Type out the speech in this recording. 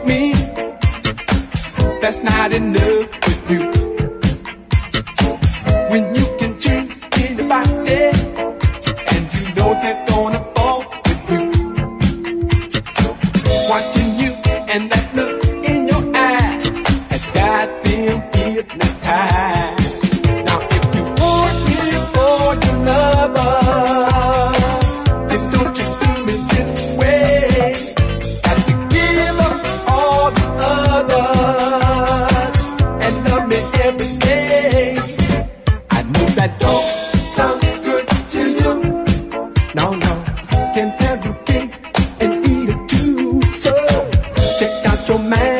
with me, that's not enough with you. When you can choose anybody, and you know they're gonna fall with you. Watching you and that look in your eyes has got them hypnotized. Now if you want me for your lover, then don't you do me this way. Got to give up all the others and love me every day. I know that don't sound good to you. No, no, can't have your cake and eat it too. So check out your man.